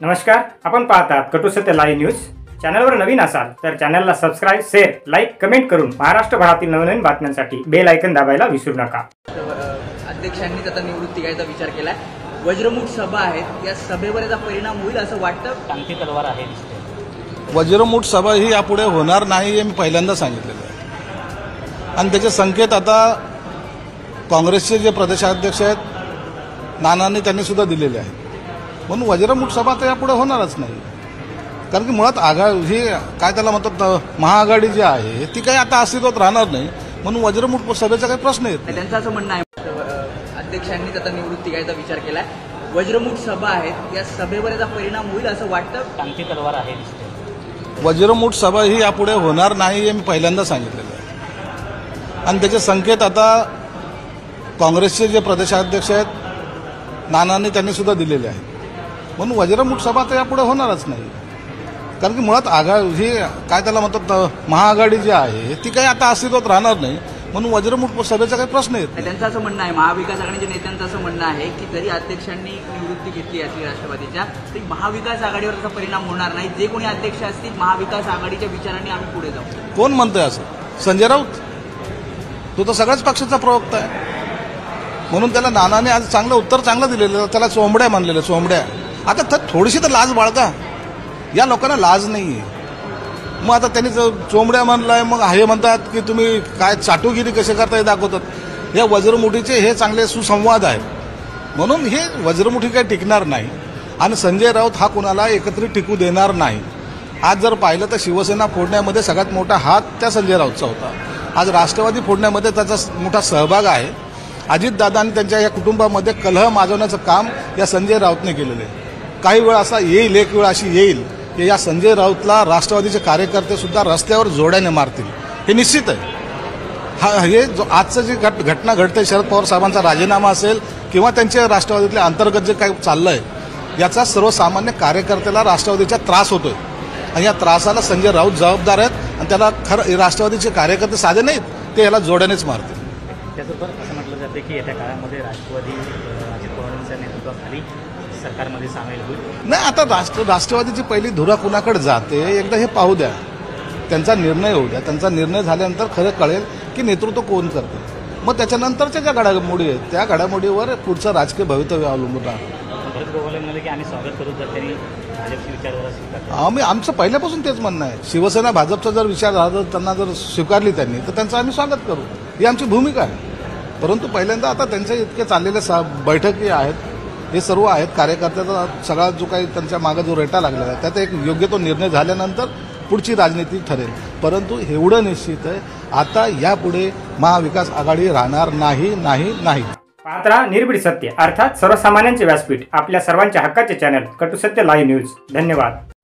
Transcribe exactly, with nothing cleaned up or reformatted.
नमस्कार, आपण पाहतात कटू सत्य लाईव्ह न्यूज। चॅनलवर नवीन असाल तर चॅनलला सबस्क्राइब, शेअर, लाईक, कमेंट करून महाराष्ट्रभरातील नवनवीन बातम्यांसाठी बेल आयकॉन दाबायला विसरू नका। अध्यक्षांनी आता निवृत्ती घ्यायचा विचार केलाय। वज्रमुठ सभा आहेत, या सभेवर याचा परिणाम होईल असं वाटतं? टांगती तलवार आहे दिसते। वज्रमुठ सभा ही यापुढे होणार नाही हे मी पहिल्यांदा सांगितलेलं आहे आणि त्याचे संकेत आता काँग्रेसचे जे प्रदेशाध्यक्ष आहेत नानांनी त्यांनी सुद्धा दिलेले आहेत। म्हणून वज्रमुठ सभा तर यापुढे होणारच नाही, कारण की मुळात आघाडी ही काय त्याला म्हणतात महाआघाडी जी आहे ती काही आता अस्तित्वात राहणार नाही। म्हणून वज्रमुठ सभेचा काही प्रश्न येत नाही। त्यांचं असं म्हणणं आहे अध्यक्षांनी आता निवृत्ती घ्यायचा विचार केलाय। वज्रमुठ सभा आहेत, या सभेवर याचा परिणाम होईल असं वाटतं? टांगती तलवार आहे दिसते। वज्रमुठ सभा ही यापुढे होणार नाही हे मी पहिल्यांदा सांगितलेलं आहे आणि त्याचे संकेत आता काँग्रेसचे जे प्रदेशाध्यक्ष आहेत नानांनी त्यांनी सुद्धा दिलेले आहेत। म्हणून वज्रमुठ सभा तर यापुढे होणारच नाही, कारण की मुळात आघाडी ही काय त्याला म्हणतात महाआघाडी जी आहे ती काही आता अस्तित्वात राहणार नाही। म्हणून वज्रमुठ सभेचा काही प्रश्न येत नाही। त्यांचं असं म्हणणं आहे, महाविकास आघाडीच्या नेत्यांचं असं म्हणणं आहे की जरी अध्यक्षांनी निवृत्ती घेतली असली राष्ट्रवादीच्या तरी महाविकास आघाडीवर त्याचा परिणाम होणार नाही। जे कोणी अध्यक्ष असतील महाविकास आघाडीच्या विचारांनी आम्ही पुढे जाऊ। कोण म्हणतंय असं? संजय राऊत, तो तर सगळ्याच पक्षाचा प्रवक्ता आहे। म्हणून त्याला नानाने आज चांगलं उत्तर चांगलं दिलेलं, त्याला चोंबड्या मानलेलं। चोंबड्या आता तर थोडीशी तर लाज बाळगा, या लोकांना लाज नाही आहे। मग आता त्यांनी चोंबड्या मानलाय, मग हे म्हणतात की तुम्ही काय चाटुगिरी कसे करता हे दाखवतात। या वज्रमुठीचे हे चांगले सुसंवाद आहेत, म्हणून हे वज्रमुठी काही टिकणार नाही आणि संजय राऊत हा कुणाला एकत्रित टिकू देणार नाही। आज जर पाहिलं तर शिवसेना फोडण्यामध्ये सगळ्यात मोठा हात त्या संजय राऊतचा होता। आज राष्ट्रवादी फोडण्यामध्ये त्याचा मोठा सहभाग आहे। अजितदादा आणि त्यांच्या या कुटुंबामध्ये कलह माजवण्याचं काम या संजय राऊतने केलेलं आहे। काही वेळ असा येईल, एक वेळ अशी येईल की या संजय राऊतला राष्ट्रवादीचे कार्यकर्ते सुद्धा रस्त्यावर जोड्याने मारतील, हे निश्चित आहे। हा हे जो आजचं जी घट घटना घडते, शरद पवार साहेबांचा राजीनामा असेल किंवा त्यांच्या राष्ट्रवादीतले अंतर्गत जे काही चाललंय याचा सर्वसामान्य कार्यकर्त्याला राष्ट्रवादीचा त्रास होतोय आणि या त्रासाला संजय राऊत जबाबदार आहेत आणि त्याला खरं राष्ट्रवादीचे कार्यकर्ते साधे नाहीत, ते याला जोड्यानेच मारतील। त्याचबरोबर असं म्हटलं जाते की येत्या काळामध्ये राष्ट्रवादी अजित पवारांच्या नेतृत्वाखाली सरकारमध्ये सामील होईल। नाही, आता राष्ट्र राष्ट्रवादीची पहिली धुरा कुणाकडे जाते एकदा हे पाहू द्या, त्यांचा निर्णय होऊ द्या। त्यांचा निर्णय झाल्यानंतर खरं कळेल की नेतृत्व कोण करते। मग त्याच्यानंतरच्या ज्या घडामोडी आहेत त्या घडामोडीवर पुढचं राजकीय भवितव्य अवलंबून राहतं। भरत गोगावले म्हणाले की आम्ही स्वागत करू जर त्यांनी भाजपची विचारधारा स्वीकारली। आम्ही आमचं पहिल्यापासून तेच म्हणणं आहे, शिवसेना भाजपचा जर विचार झाला त्यांना जर स्वीकारली त्यांनी तर त्यांचं आम्ही स्वागत करू, ही आमची भूमिका आहे। परंतु पहिल्यांदा आता त्यांचे इतके चाललेले सा बैठकी आहेत, हे सर्व आहेत, कार्यकर्त्याचा सगळा जो काही त्यांच्या मागे जो रेटा लागलेला आहे त्यात एक योग्य तो निर्णय झाल्यानंतर पुढची राजनीती ठरेल। परंतु एवढं निश्चित आहे, आता यापुढे महाविकास आघाडी राहणार नाही नाही नाही। पाहत रहा निर्भीड सत्य, अर्थात सर्वसामान्यांचे व्यासपीठ, आपल्या सर्वांच्या हक्काचे चॅनल कटू सत्य लाईव्ह न्यूज। धन्यवाद।